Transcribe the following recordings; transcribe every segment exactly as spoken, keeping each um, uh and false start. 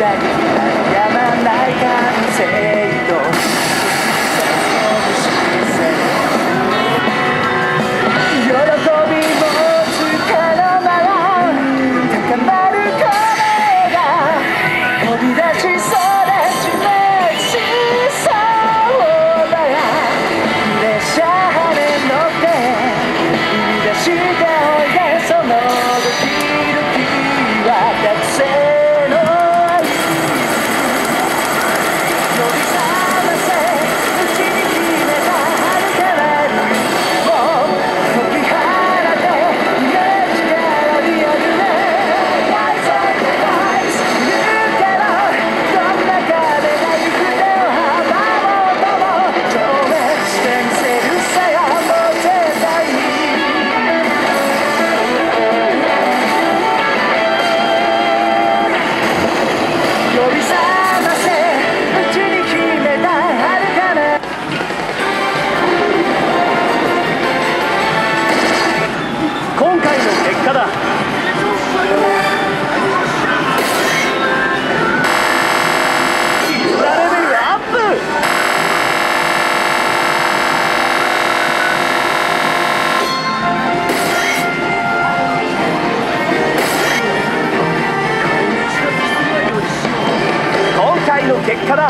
結果だ。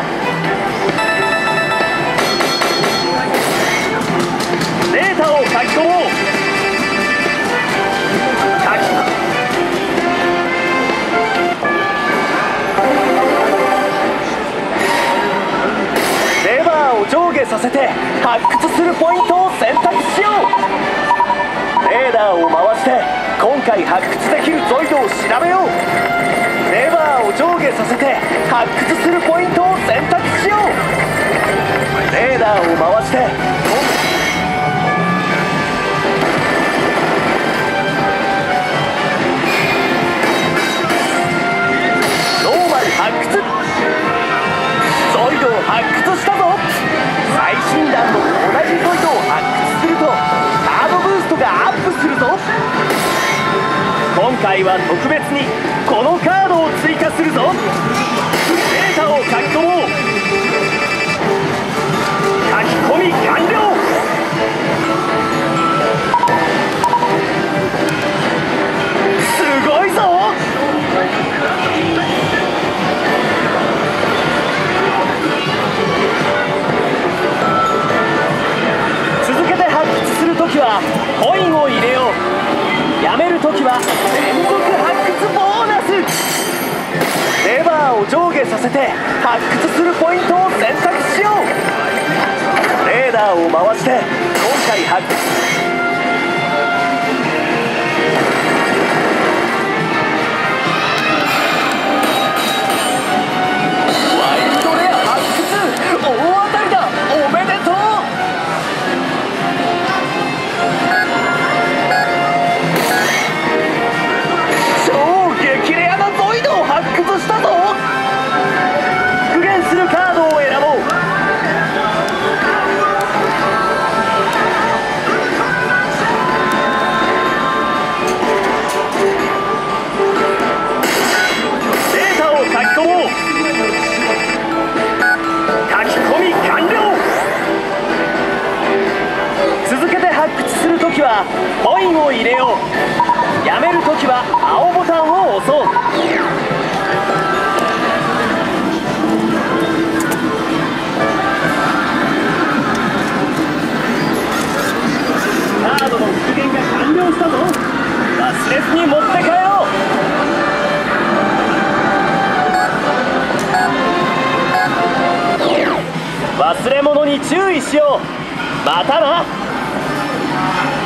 データを書き込もう。書きレバーを上下させて発掘するポイントを選択しよう。レーダーを回して今回発掘できるゾイドを調べよう。レバーを上下させて発掘するポイントを選択しよう。レーダーを回してノーマル発掘。ゾイドを発掘したぞ。最新弾の同じゾイドを発掘するとカードブーストがアップするぞ。今回は特別にこのカードを追加するぞ。データを書き込もう。書き込み完了。すごいぞ。続けて発掘するときはコインを入れよう。やめるときは連続発掘ボーナス。レバーを上下させて発掘するポイントを選択しよう。レーダーを回して今回発掘。ワイルドレア発掘大当たりだ。おめでとう。発掘したぞ。復元するカードを選ぼう。データを書き込もう。書き込み完了。続けて発掘するときはコインを入れよう。やめるときは青ボタンを押そう。カードの復元が完了したぞ。忘れずに持って帰ろう。忘れ物に注意しよう。またな。